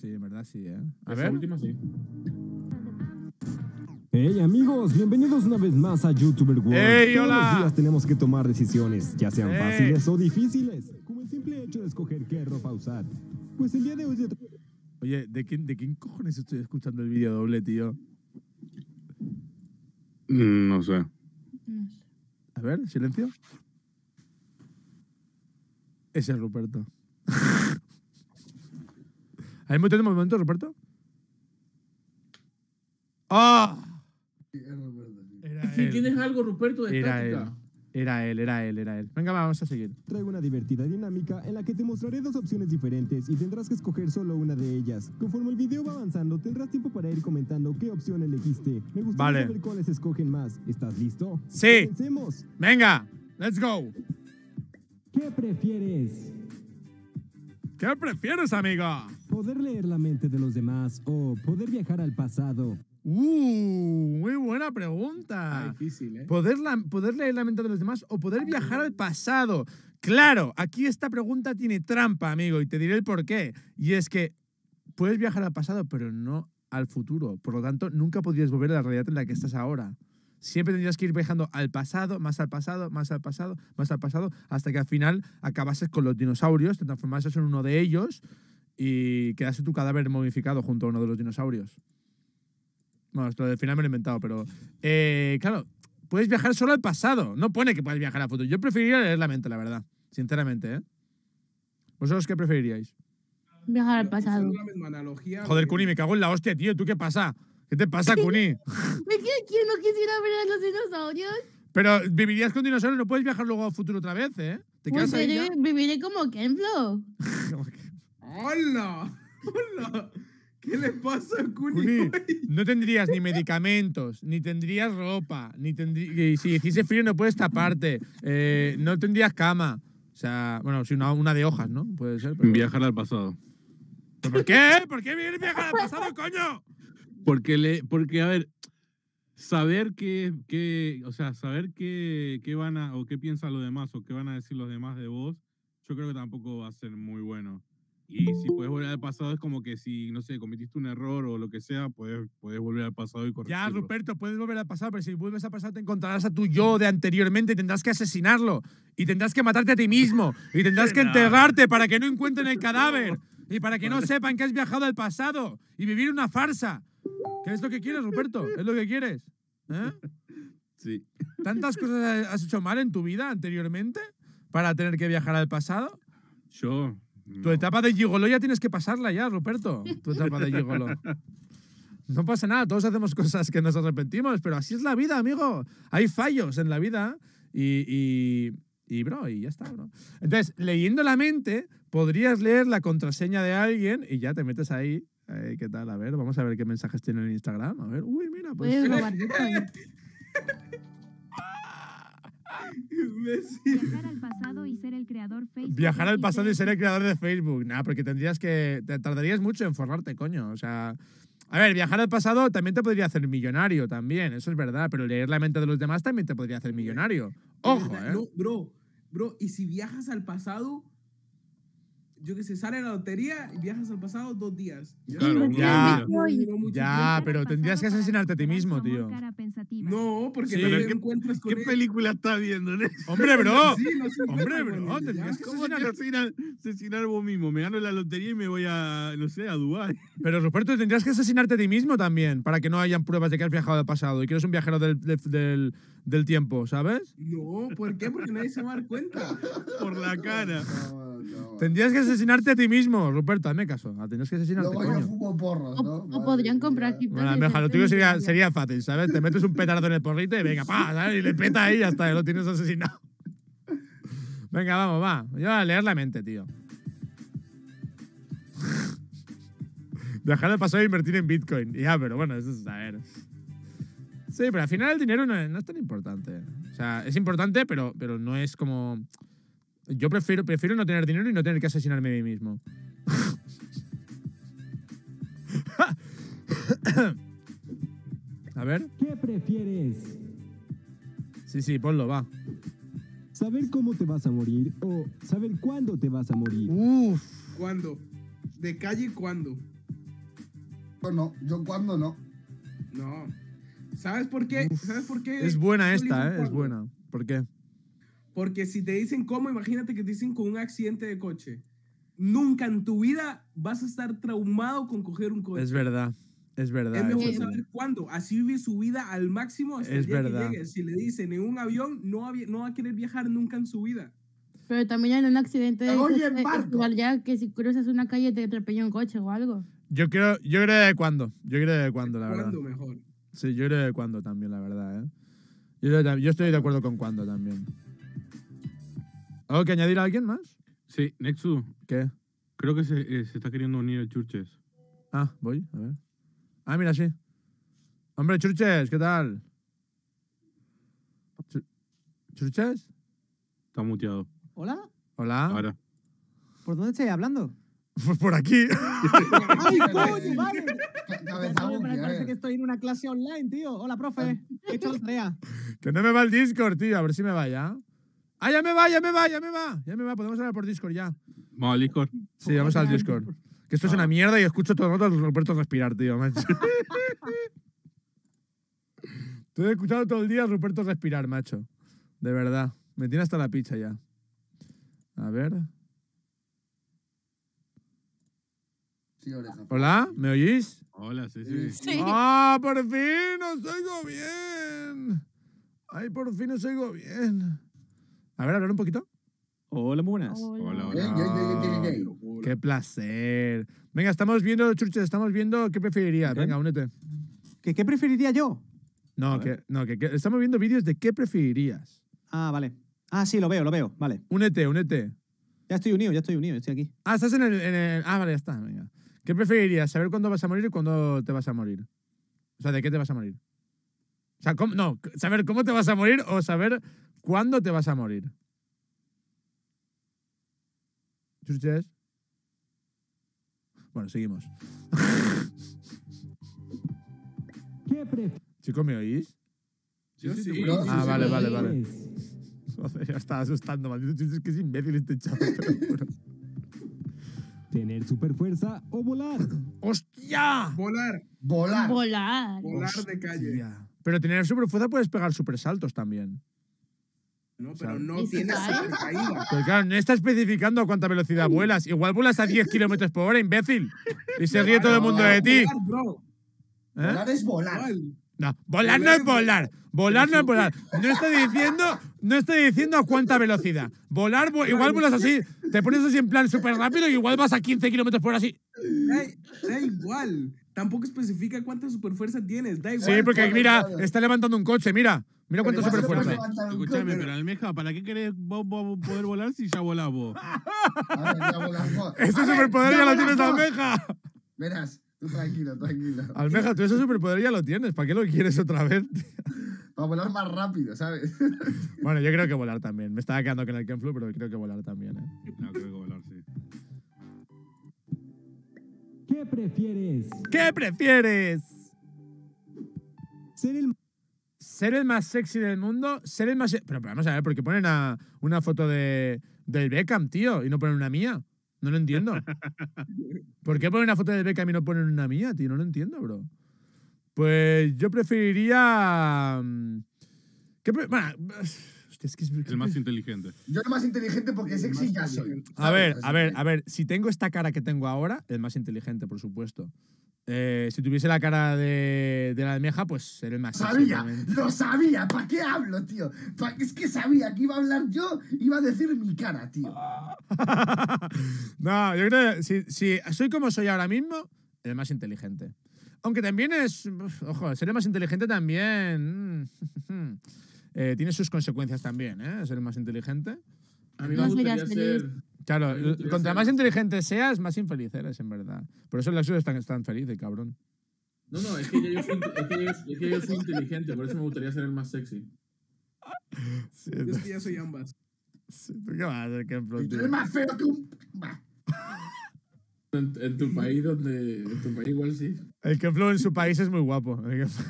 Sí, en verdad sí, ¿eh? A Esa ver. última sí. Hey amigos, bienvenidos una vez más a YouTuber World. ¡Hey, Todos hola! los días tenemos que tomar decisiones, ya sean ¡Hey! fáciles o difíciles, como el simple hecho de escoger qué ropa usar. Pues el día de hoy Oye, ¿de quién cojones estoy escuchando el vídeo doble, tío? No sé. A ver, silencio. Ese es Ruperto. ¿Hay un momento, Ruperto? ¡Ah! Era Si él. tienes algo, Ruperto, de Era él. estática. Era él. Venga, vamos a seguir. traigo una divertida dinámica en la que te mostraré dos opciones diferentes y tendrás que escoger solo una de ellas. Conforme el video va avanzando, tendrás tiempo para ir comentando qué opción elegiste. Me gustaría Vale. saber cuáles escogen más. ¿Estás listo? Sí. Comencemos. Venga, let's go. ¿Qué prefieres? ¿Qué prefieres, amiga? ¿Poder leer la mente de los demás o poder viajar al pasado? Muy buena Está pregunta. difícil, ¿eh? ¿Poder leer la mente de los demás o poder viajar al pasado? Claro, aquí esta pregunta tiene trampa, amigo, y te diré el por qué. Y es que puedes viajar al pasado, pero no al futuro. Por lo tanto, nunca podrías volver a la realidad en la que estás ahora. Siempre tendrías que ir viajando al pasado, más al pasado, más al pasado, más al pasado, hasta que al final acabases con los dinosaurios, te transformases en uno de ellos y quedase tu cadáver momificado junto a uno de los dinosaurios. Bueno, esto del final me lo he inventado, pero... claro, puedes viajar solo al pasado. No pone que puedes viajar al futuro. Yo preferiría leer la mente, la verdad. Sinceramente, ¿eh? ¿Vosotros qué preferiríais? Viajar al pasado. Usando la misma analogía, Joder, güey. Kuni, me cago en la hostia, tío. ¿Tú qué pasa? ¿Qué te pasa, Kuni? ¿Es que quién no quisiera ver a los dinosaurios? Pero vivirías con dinosaurios, no puedes viajar luego al futuro otra vez, ¿eh? Te Pues quedas ahí ya. viviré como Kenflo. ¡Hola! ¡Hola! ¿Qué le pasa a Kuni? Kuni, hoy? no tendrías ni medicamentos, ni tendrías si hiciese frío no puedes taparte, no tendrías cama. O sea, bueno, si una de hojas, ¿no? Puede ser. Pero... Viajar al pasado. ¿Pero por qué? ¿Por qué vienes viajar al pasado, coño? Porque a ver, saber saber qué van a, o qué piensan los demás, o qué van a decir los demás de vos, yo creo que tampoco va a ser muy bueno. Y si puedes volver al pasado, es como que si, no sé, cometiste un error o lo que sea, puedes volver al pasado y corregirlo. Ya, Ruperto, puedes volver al pasado, pero si vuelves al pasado te encontrarás a tu yo de anteriormente y tendrás que asesinarlo. Y tendrás que matarte a ti mismo. Y tendrás que enterrarte para que no encuentren el cadáver. Y para que no sepan que has viajado al pasado. Y vivir una farsa. ¿Qué es lo que quieres, Ruperto? ¿Es lo que quieres? ¿Eh? Sí. ¿Tantas cosas has hecho mal en tu vida anteriormente para tener que viajar al pasado? Yo. Tu no. etapa de gigolo ya tienes que pasarla ya, Ruperto. Tu etapa de gigolo. No pasa nada, todos hacemos cosas que nos arrepentimos, pero así es la vida, amigo. Hay fallos en la vida y bro, y ya está, bro. Entonces, leyendo la mente, podrías leer la contraseña de alguien y ya te metes ahí. ¿Qué tal? A ver, vamos a ver qué mensajes tiene en Instagram. A ver, uy, mira, pues... Puedes robar Bitcoin. Imbécil. Viajar al pasado y ser el creador Facebook. Viajar al pasado y ser el creador de Facebook. Nah, porque te tardarías mucho en forrarte, coño. O sea, a ver, viajar al pasado también te podría hacer millonario, también, eso es verdad. Pero leer la mente de los demás también te podría hacer millonario. Ojo, ¿Verdad? No, bro, y si viajas al pasado, yo que sé, sale la lotería y viajas al pasado 2 días. Claro, Ya. Duró mucho Ya, Viajar pero al tendrías que pasado para asesinarte a ti recuperar mismo, su amor tío. cara pensativa. tiempo. No, porque Sí. no Pero te encuentras con ¿Qué él. película está viendo? Hombre, bro. Sí, no se Hombre, encuentra bro, con él, tendrías ya. que ¿Cómo te asesinar. asesinar vos mismo? Me gano la lotería y me voy a, no sé, a Dubái. Pero, Ruperto, tendrías que asesinarte a ti mismo también, para que no hayan pruebas de que has viajado al pasado y que eres un viajero del tiempo, ¿sabes? No, ¿por qué? Porque nadie se va a dar cuenta. Por la cara. Tendrías que asesinarte a ti mismo, Ruperto, hazme caso. Tendrías que asesinarte, Luego yo coño. fumo porros, ¿no? O podrían comprar criptos. Bueno, y mejor, lo hacerte tuyo millonario. sería fácil, ¿sabes? Te metes un petardo en el porrito y venga, pa, ¿sabes? Y le peta ahí y ya está, ya lo tienes asesinado. Venga, vamos, va. Yo voy a leer la mente, tío. Viajar al pasado e invertir en Bitcoin. Ya, pero bueno, eso es, a ver. Sí, pero al final el dinero no es tan importante. O sea, es importante, pero no es como... Yo prefiero no tener dinero y no tener que asesinarme a mí mismo. A ver. ¿Qué prefieres? Sí, ponlo, va. ¿Saber cómo te vas a morir o saber cuándo te vas a morir? Uf. ¿Cuándo? ¿De calle cuándo? Yo cuando no. No. ¿Sabes por qué? ¿Sabes por qué? Es buena yo esta, elijo es cuándo? buena. ¿Por qué? Porque si te dicen cómo, imagínate que te dicen con un accidente de coche. Nunca en tu vida vas a estar traumado con coger un coche. Es verdad. Es verdad. Es mejor es saber verdad. cuándo. Así vive su vida al máximo hasta Es el día verdad. que llegue. Si le dicen en un avión, no va a querer viajar nunca en su vida. Pero también en un accidente de Oye, coche, es barco. igual ya que si cruzas una calle te atropella un coche o algo. Yo creo de cuándo. Yo creo de cuándo, la verdad. ¿Cuándo mejor? Sí, yo creo de cuándo también, la verdad, ¿eh? Yo estoy de acuerdo con cuándo también. ¿Algo que añadir a alguien más? Sí, Nexu, ¿Qué? creo que se está queriendo unir el Churches. Ah, voy, a ver. Ah, mira, sí. Hombre, Churches, ¿qué tal? ¿Churches? Está muteado. ¿Hola? Hola. Ahora. ¿Por dónde estoy hablando? Pues por aquí. ¡Ay, coño, vale! Cabeza Oye, pero buque, a parece ver. que estoy en una clase online, tío. Hola, profe. He hecho la tarea. Que no me va el Discord, tío. A ver si me va ya. Ah, ya me va. Ya me va. Podemos hablar por Discord ya. Vamos al Discord. Sí, vamos al Discord. Que esto es una mierda y escucho todo el rato a Ruperto respirar, tío. Macho. Estoy escuchando todo el día a Ruperto respirar, macho. De verdad. Me tiene hasta la picha ya. A ver. Sí, oreja. ¿Hola? ¿Me oís? Hola, sí. Sí. ¡Ah, por fin! ¡Os oigo bien! ¡Ay, por fin os oigo bien! A ver, hablar un poquito. Hola, muy buenas. Hola, Ey, hola. ey, ey, ey, ey. ¡Qué placer! Venga, estamos viendo, Churches, estamos viendo qué preferirías. Venga, únete. ¿Qué preferiría yo? No, A que estamos viendo vídeos de qué preferirías. Ah, vale. Ah, sí, lo veo. Vale. Únete. Ya estoy unido, estoy aquí. Ah, estás en el. Ah, vale, ya está. Venga. ¿Qué preferirías? ¿Saber cuándo vas a morir y cuándo te vas a morir? O sea, ¿de qué te vas a morir? O sea, no, saber cómo te vas a morir o saber cuándo te vas a morir. ¿Churches? Bueno, seguimos. ¿Qué prefieres? Chicos, ¿me oís? Yo sí. No, Ah, sí, vale, sí. vale. Joder, ya estaba asustando, maldito Churches, que es imbécil este chaval, te lo juro. ¿Tener super fuerza o volar? ¡Hostia! Volar. Volar. Volar. Volar de calle. Hostia. Pero tener superfuerza puedes pegar super saltos también. No, pero sea, no ¿y si tienes cae? super caída. Pero claro, no está especificando a cuánta velocidad vuelas. Igual vuelas a 10 kilómetros por hora, imbécil. Y se ríe todo el mundo de ti. Volar, bro. ¿Eh? Volar es volar. Igual. No, volar no es volar. Volar no es volar. No está diciendo a cuánta velocidad. Volar, igual vuelas así. Te pones así en plan súper rápido y igual vas a 15 kilómetros por hora así. Da igual. Tampoco especifica cuánta superfuerza tienes. Da igual. Sí, porque claro, mira, claro. está levantando un coche, mira. Mira cuánta Pero igual se puede superfuerza. levantar un Escúchame, coche. pero Almeja, ¿para qué querés vos poder volar si ya volás vos? A ver, ya volas vos. Ese A ver, superpoder ya lo volas tienes, vos. Almeja. Verás, tú tranquilo. Almeja, tú ese superpoder ya lo tienes. ¿Para qué lo quieres otra vez? Para volar más rápido, ¿sabes? Bueno, yo creo que volar también. Me estaba quedando con el Kenflu, pero creo que volar también, ¿eh? No, creo que volar, sí. ¿Qué prefieres? ¿Qué prefieres? ¿Ser el ¿Ser el más sexy del mundo? ¿Ser el más... Pero vamos a ver, ¿por qué ponen una foto del Beckham, tío? Y no ponen una mía. No lo entiendo. ¿Por qué ponen una foto del Beckham y no ponen una mía, tío? No lo entiendo, bro. Pues yo preferiría... Bueno, hostia, es que es... El más inteligente. Yo el más inteligente porque sexy ya soy. A ver, ¿sabes? a ver. Si tengo esta cara que tengo ahora, el más inteligente, por supuesto. Si tuviese la cara de la almeja, pues ser el más sexy, Sabía, obviamente. lo sabía. ¿Para qué hablo, tío? Es que sabía que iba a hablar yo, iba a decir mi cara, tío. No, yo creo que si soy como soy ahora mismo, el más inteligente. Aunque también es... Ojo, ser el más inteligente también... tiene sus consecuencias también, ¿eh? Ser el más inteligente. A mí No me serías gustaría feliz. ser. Claro, A mí me gustaría contra ser- más inteligente seas, más infeliz eres, en verdad. Por eso el Lexus es tan feliz, el cabrón. No, es que yo soy inteligente, por eso me gustaría ser el más sexy. Sí, Yo es que ya soy ambas. sí, ¿tú qué vas a hacer, Kenflu, Y tú tío? eres más feo que un... Bah. En tu país en tu país igual sí. El Kenflu en su país es muy guapo.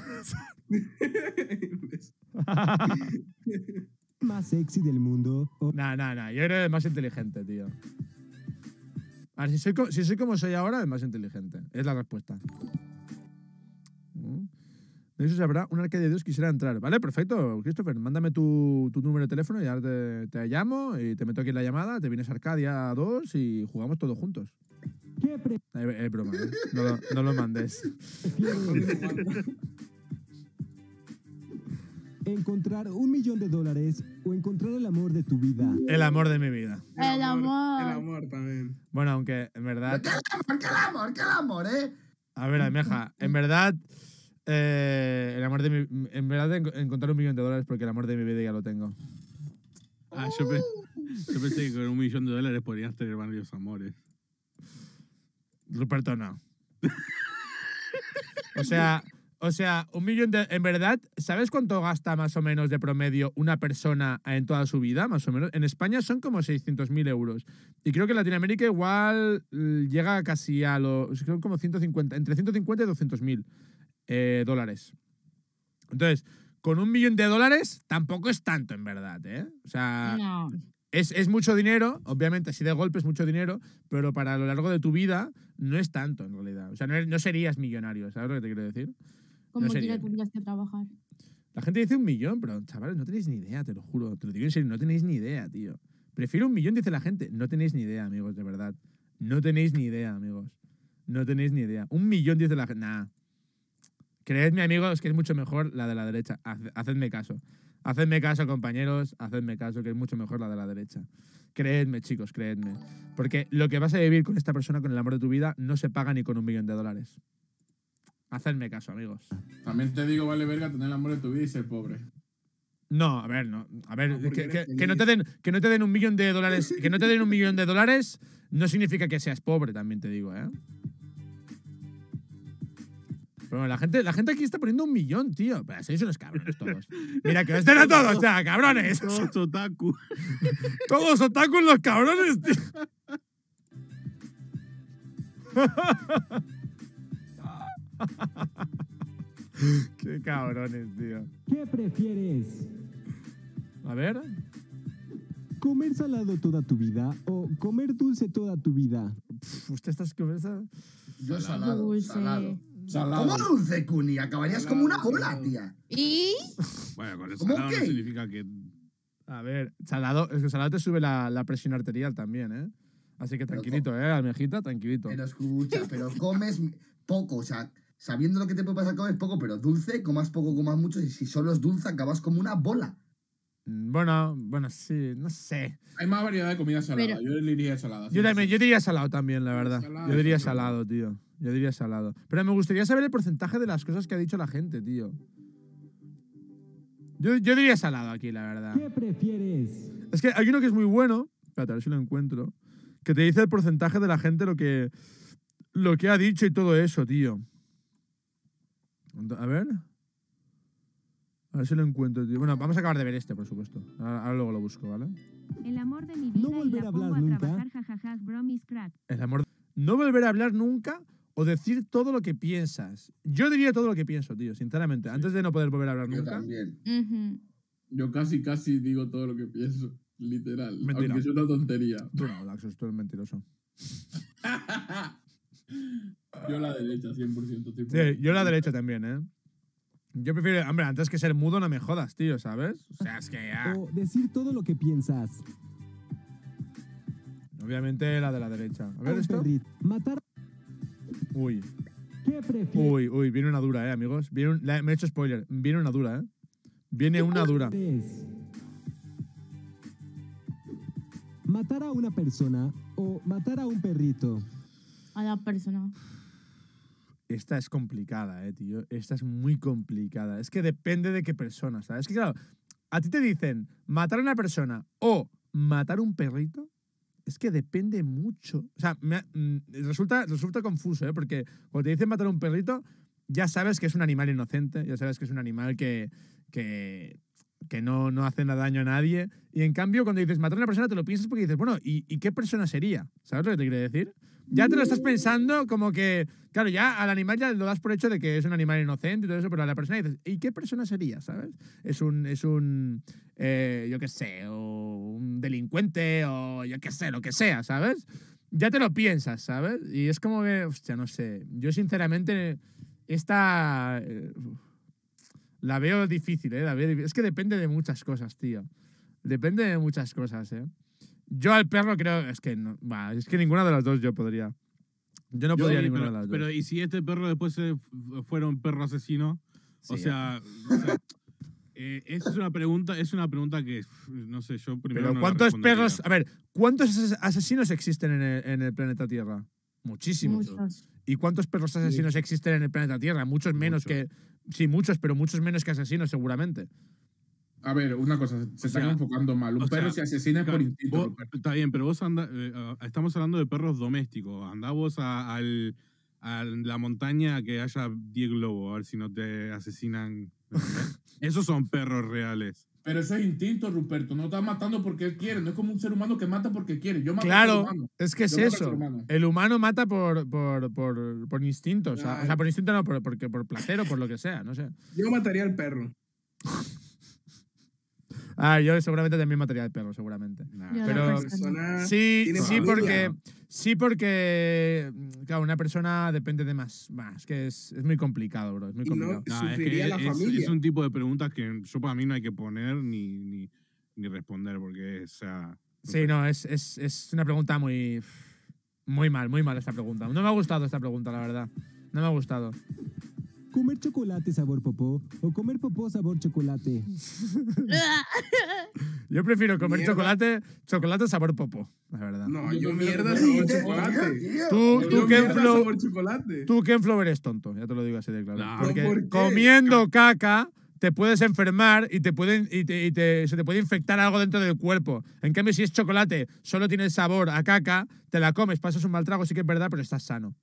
más sexy del mundo? O No, yo creo que el más inteligente, tío. A ver, si soy como soy ahora, el más inteligente. Es la respuesta. De eso sabrá un arca de Dios quisiera entrar. Vale, perfecto, Christopher. Mándame tu número de teléfono y ahora te llamo y te meto aquí en la llamada, te vienes a Arcadia 2 y jugamos todos juntos. ¿Qué Es broma, ¿eh? No lo mandes. prefieres? ¿Encontrar $1.000.000 o encontrar el amor de tu vida? El amor de mi vida. El amor. El amor también. Bueno, aunque en verdad... ¿Qué el amor, eh? A ver, Almeja, en verdad... el amor de mi... En verdad encontrar $1.000.000 porque el amor de mi vida ya lo tengo. Yo pensé que con $1.000.000 podrías tener varios amores. Ruperto no. O sea, 1 millón de... En verdad, ¿sabes cuánto gasta más o menos de promedio una persona en toda su vida? Más o menos. En España son como 600.000 euros. Y creo que en Latinoamérica igual llega casi a los... Son como 150, entre 150 y 200.000 dólares. Entonces, con $1 millón tampoco es tanto, en verdad, ¿eh? O sea... No. Es mucho dinero, obviamente, así de golpe es mucho dinero, pero para lo largo de tu vida no es tanto, en realidad. O sea, no serías millonario, ¿sabes lo que te quiero decir? Como No que sería. no tendrías que trabajar. La gente dice 1 millón, pero chavales, no tenéis ni idea, te lo juro. Te lo digo en serio, no tenéis ni idea, tío. Prefiero 1 millón, dice la gente. No tenéis ni idea, amigos, de verdad. No tenéis ni idea, amigos. No tenéis ni idea. 1 millón, dice la gente. Nah. Creedme, amigos, que es mucho mejor la de la derecha. Hacedme caso. Hacedme caso, compañeros. Hacedme caso, que es mucho mejor la de la derecha. Creedme, chicos, creedme. Porque lo que vas a vivir con esta persona, con el amor de tu vida, no se paga ni con $1 millón. Hacedme caso, amigos. También te digo, vale verga tener el amor de tu vida y ser pobre. No, a ver, no. A ver, porque eres que no te den $1 millón. Que no te den $1 millón no significa que seas pobre, también te digo, ¿eh? Pero la gente aquí está poniendo 1 millón, tío. Pero sois unos cabrones todos. Mira, que os den a todos, ya, cabrones. Todos otaku. Todos otakus los cabrones, tío. Qué cabrones, tío. ¿Qué prefieres? A ver. ¿Comer salado toda tu vida o comer dulce toda tu vida? Usted estás conversando. Yo Salado. salado, salado. Salado. ¿Cómo dulce, Cuni? Acabarías como una bola, tía. ¿Y? Bueno, con el ¿Cómo salado no qué? significa que... A ver, salado, es que salado te sube la presión arterial también, ¿eh? Así que tranquilito, almejita, tranquilito. Pero escucha, pero comes poco, o sea, sabiendo lo que te puede pasar, comes poco, pero dulce, comas poco, comas mucho, y si solo es dulce, acabas como una bola. Bueno, sí, no sé. Hay más variedad de comida salada. Pero- Yo le diría salada. Yo diría salado también, la verdad. Salado, Yo diría sí, salado, tío. Yo diría salado. Pero me gustaría saber el porcentaje de las cosas que ha dicho la gente, tío. Yo diría salado aquí, la verdad. ¿Qué prefieres? Es que hay uno que es muy bueno. Espérate, a ver si lo encuentro. Que te dice el porcentaje de la gente lo que ha dicho y todo eso, tío. A ver. A ver si lo encuentro, tío. Bueno, vamos a acabar de ver este, por supuesto. Ahora luego lo busco, ¿vale? El amor de mi vida No y volver la a pongo hablar a nunca. trabajar, jajajas, bromis, crack. El amor. No volver a hablar nunca o decir todo lo que piensas. Yo diría todo lo que pienso, tío, sinceramente. Antes de no poder volver a hablar Yo nunca. también. Ujú. Yo casi digo todo lo que pienso. Literal. Mentira. Aunque es una tontería. Tú no, Daxos, tú eres mentiroso. Yo la derecha, 100%. Tipo. Sí, yo la derecha también, ¿eh? Yo prefiero, hombre, antes que ser mudo no me jodas, tío, ¿sabes? O sea, es que ya. O decir todo lo que piensas. Obviamente la de la derecha. A ver Un esto. perrito. Matar. Uy, ¿Qué prefieres? uy, viene una dura, amigos. Me he hecho spoiler. Viene una dura, ¿eh? Viene una dura. ¿Matar a una persona o matar a un perrito? A la persona. Esta es complicada, tío. Esta es muy complicada. Es que depende de qué persona, ¿sabes? Es que claro, a ti te dicen matar a una persona o matar a un perrito. Es que depende mucho. O sea, resulta confuso, ¿eh? Porque cuando te dicen matar a un perrito, ya sabes que es un animal inocente, ya sabes que es un animal que no hace nada daño a nadie. Y en cambio, cuando dices matar a una persona, te lo piensas porque dices, bueno, ¿y qué persona sería? ¿Sabes lo que te quiero decir? Ya te lo estás pensando como que, claro, ya al animal ya lo das por hecho de que es un animal inocente y todo eso, pero a la persona dices, ¿y qué persona sería? ¿Sabes? Es un yo qué sé, o un delincuente, o yo qué sé, lo que sea, ¿sabes? Ya te lo piensas, ¿sabes? Y es como que, hostia, no sé. Yo sinceramente esta la veo difícil, ¿eh? Es que depende de muchas cosas, tío. Depende de muchas cosas, ¿eh? Yo al perro creo, es que no, es que ninguna de las dos yo podría. Yo no podría ninguna de las dos. Pero ¿y si este perro después fuera un perro asesino? Sí, O sea, esa es una pregunta que, no sé, yo primero pero no la ¿cuántos respondería. perros, a ver, cuántos asesinos existen en el planeta Tierra? Muchísimos. Muchos. ¿Y cuántos perros asesinos existen en el planeta Tierra? Muchos menos Muchos. que, sí, muchos, pero muchos menos que asesinos seguramente. A ver, una cosa, se están sea, enfocando mal. Un o perro sea, se asesina por instinto. Vos- Ruperto. está bien, pero vos estamos hablando de perros domésticos. Andá vos a la montaña que haya 10 globos, a ver si no te asesinan. Esos son perros reales. Pero eso es instinto, Ruperto. No está matando porque él quiere. No es como un ser humano que mata porque quiere. Yo mato al Claro, ser humano. es que es Yo mato al eso. ser humano. El humano mata por instinto. O sea, por instinto no, por placer o por lo que sea, no sé. Yo mataría al perro. Yo seguramente también mataría al perro, seguramente. Nah. Yo Pero- la La persona. persona Sí, tiene sí, familia. porque, claro, una persona depende de más, que es muy complicado, bro, es muy Y no- complicado. Nah, es sufriría que la familia. es un tipo de preguntas que yo para mí no hay que poner ni responder porque, o sea... Sí, no, es una pregunta muy mal esta pregunta. No me ha gustado esta pregunta, la verdad. No me ha gustado. ¿Comer chocolate sabor popó o comer popó sabor chocolate? Yo prefiero comer Mierda. chocolate sabor popo, la verdad. No, Yo yo prefiero mierda comer sabor chocolate. chocolate. Tú, Yo Ken mierda Flow, sabor chocolate. tú, Ken Flow, eres tonto, ya te lo digo así de claro. No, Porque ¿por qué? comiendo caca te puedes enfermar y se te puede infectar algo dentro del cuerpo. En cambio, si es chocolate, solo tiene el sabor a caca, te la comes, pasas un mal trago, sí que es verdad, pero estás sano.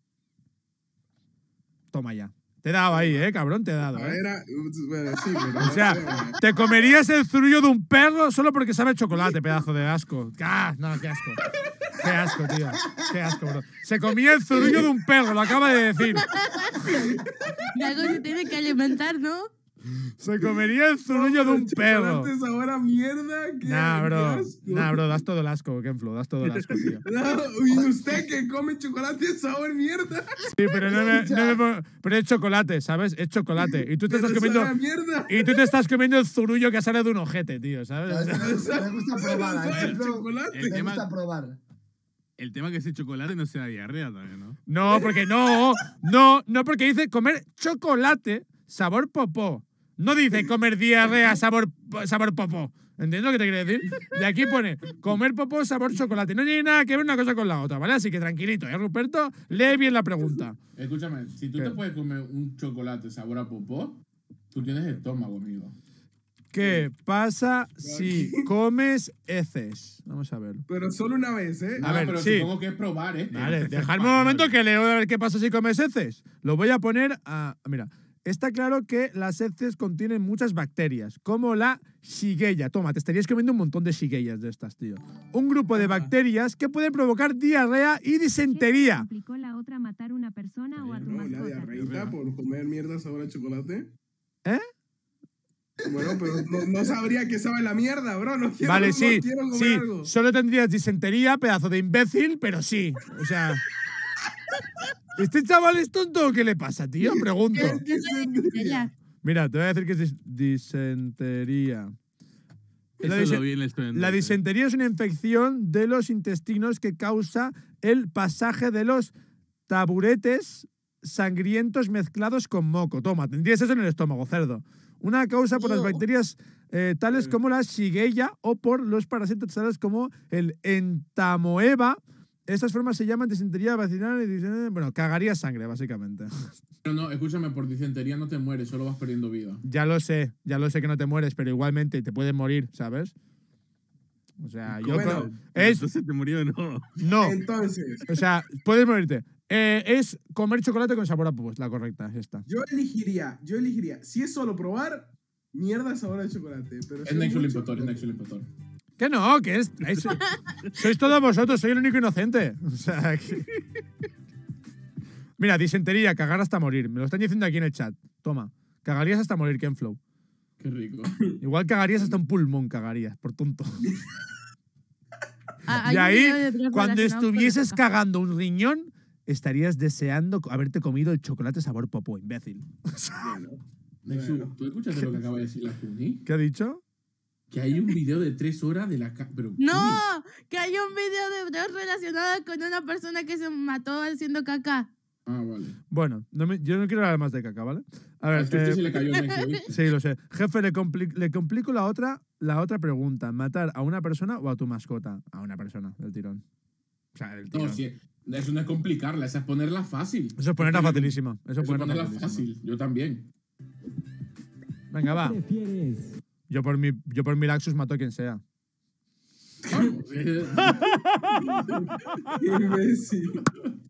Toma ya. Te he dado ahí, cabrón, te he dado. Bueno, sí, pero O sea, te comerías el zurullo de un perro solo porque sabe a chocolate, pedazo de asco. No, qué asco. Qué asco, tío. Qué asco, bro. Se comía el zurullo de un perro, lo acaba de decir. Algo se tiene que alimentar, ¿no? Se comería el zurullo de un perro. Chocolate sabor a mierda. ¿Qué? Nah, bro. Qué asco. Nah, bro, das todo el asco, Kenflo, das todo el asco, tío. No, y usted que come chocolate sabor mierda. Sí, pero pero es chocolate, ¿sabes? Es chocolate. Y tú te estás Pero comiendo. sabe a mierda. Y tú te estás comiendo el zurullo que sale de un ojete, tío, ¿sabes? Me gusta probar, Sabe a ejemplo, chocolate. El me tema- gusta probar. El tema que ese chocolate no sea diarrea también, ¿no? No, porque porque dice comer chocolate sabor popó. No dice comer diarrea sabor popó. ¿Entiendes lo que te quiero decir? De aquí pone comer popó sabor chocolate. No tiene nada que ver una cosa con la otra, ¿vale? Así que tranquilito, Ruperto? Lee bien la pregunta. Escúchame, si tú ¿Qué? te puedes comer un chocolate sabor a popó, tú tienes estómago, amigo. ¿Qué pasa si comes heces? Vamos a ver. Pero solo una vez, ¿eh? A ver, pero sí. supongo que es probar, ¿eh? Vale, heces dejadme un español. momento que leo a ver qué pasa si comes heces. Lo voy a poner a... Mira, está claro que las heces contienen muchas bacterias, como la Shigella. Toma, te estarías comiendo un montón de Shigeyas de estas, tío. Un grupo de bacterias que pueden provocar diarrea y disentería. ¿Complicó la otra matar una persona o a tu No, la mascota? diarreita por comer mierda sabor a chocolate. ¿Eh? Bueno, pero no sabría qué sabe la mierda, bro. No quiero, Vale, no sí, quiero comer sí. algo. Solo tendrías disentería, pedazo de imbécil, pero sí. O sea... ¿Este chaval es tonto o qué le pasa, tío? Pregunto. ¿Qué es disentería? Mira, te voy a decir que es disentería. La, Eso disen- lo vi en el estudiante. la disentería es una infección de los intestinos que causa el pasaje de los taburetes sangrientos mezclados con moco. Toma, tendrías eso en el estómago, cerdo. Una causa por las bacterias tales como la Shigella o por los parásitos tales como el entamoeba. Estas formas se llaman disentería vaginal y bueno, cagaría sangre, básicamente. Pero no, escúchame, por disentería no te mueres, solo vas perdiendo vida. Ya lo sé que no te mueres, pero igualmente te puedes morir, ¿sabes? O sea, yo... Bueno, Entonces te murió de nuevo. No, Entonces, o sea, puedes morirte. Es comer chocolate con sabor a popó, es la correcta, ya está. yo elegiría, si es solo probar, mierda sabor a chocolate. Pero si Es Nexo mucho, Impostor, es Nexo Impostor. Que no, que es... sois todos vosotros, soy el único inocente. O sea, que... Mira, disentería, cagar hasta morir. Me lo están diciendo aquí en el chat. Toma, cagarías hasta morir, Kenflow. Qué rico. Igual cagarías hasta un pulmón, cagarías, por tonto. Ah, Y hay un ahí, video de Trump cuando relacionado con estuvieses la caca. cagando un riñón, estarías deseando haberte comido el chocolate sabor popó, imbécil. Nexu, ¿tú escuchaste lo que acaba de decir la Kuni? ¿Qué ha dicho? Que hay un video de 3 horas de la... Pero, No, Kuni. que hay un video de Dios relacionado con una persona que se mató haciendo caca. Ah, vale. Bueno, yo no quiero hablar más de caca, ¿vale? A ver, A este se le cayó Nexu, ¿viste? sí, lo sé. Jefe, le complico la otra pregunta. ¿Matar a una persona o a tu mascota? A una persona, del tirón. O sea, del tirón. No, sí, eso no es complicarla, esa es ponerla fácil. Eso es ponerla facilísima. Eso es Eso es ponerla ponerla facilísima. fácil, yo también. Venga, va. ¿Qué prefieres? Yo por mi Laxus mato a quien sea. Vamos, Qué imbécil.